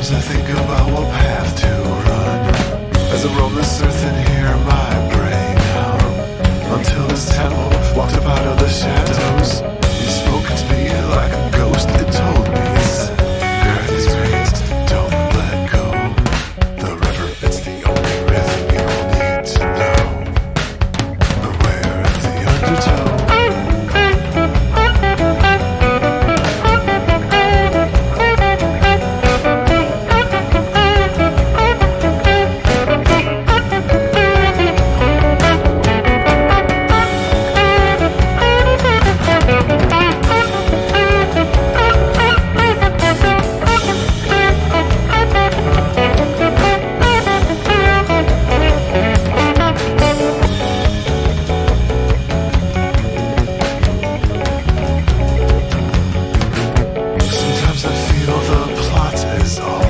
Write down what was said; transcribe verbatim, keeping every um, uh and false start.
Sometimes I think about what path to run as I roam this earth and hear my brain hum until this temple walked up out of the shadows. You spoke to me like a ghost. It told me, it said, earth is great, don't let go. The river, it's the only rhythm you'll need to know. Beware of the undertow. Sometimes I feel the plot is all